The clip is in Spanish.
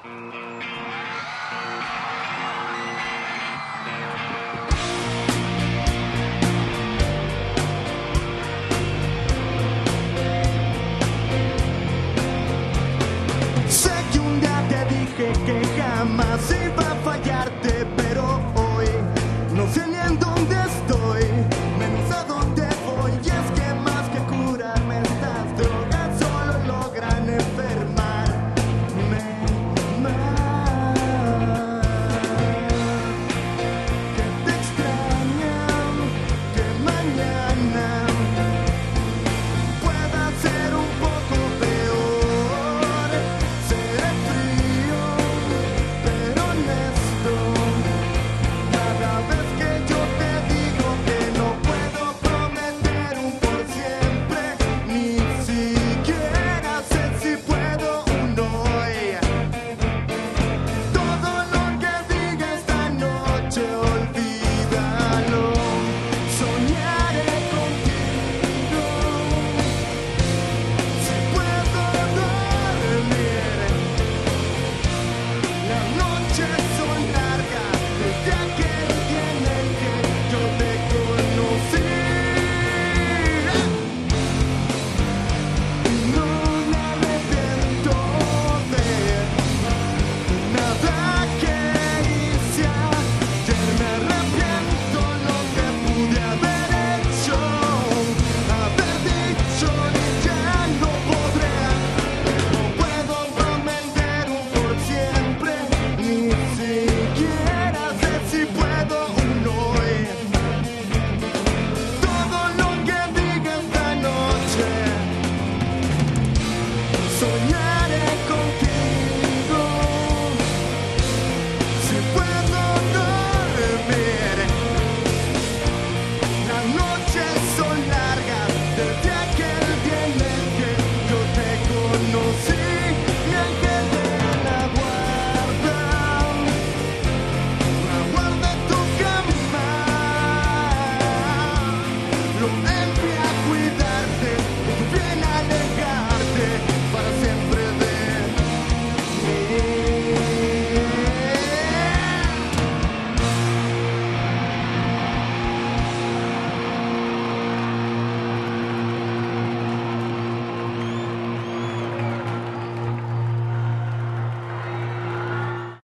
Sé que un día te dije que jamás iba a fallarte, pero hoy no sé ni en dónde estoy, menos a dónde voy. Y es que más que curarme, estas drogas solo logran enfermarme más. Que te extrañan, que mañana pueda ser un poco peor. Seré frío, pero honesto. Cada vez que yo te digo que no puedo prometer un por siempre, ni siquiera sé si puedo un hoy. Todo lo que diga esta noche, olvídalo. Soñaré contigo. Si puedo dormir, las noches son largas desde aquel día en el que yo te conocí. Y no me arrepiento de nada que hice ayer. Me arrepiento lo que pude haber hecho, haber dicho y ya no podré. No puedo prometer un por siempre, ni siquiera sé si puedo un hoy. Todo lo que diga esta noche, soñaré contigo. Si puedo dormir, las noches son largas desde aquel día en el que yo te conocí. Mi ángel de la guarda en tu cama. Lo